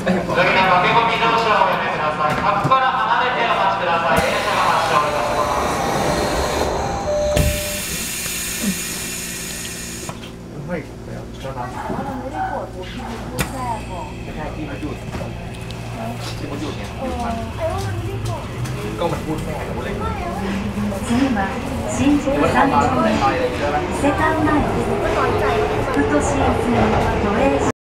駆け込み乗車をおやめください。柵から離れてお待ちください。電車が発車をいたします。 ไม่เจ้าน้ำไม่ใช่ที่มันหยุดที่มันหยุดเนี่ยก็มันพูดแม่กับเลย次は新宿三丁目伊勢丹前です。フットシーズン都営新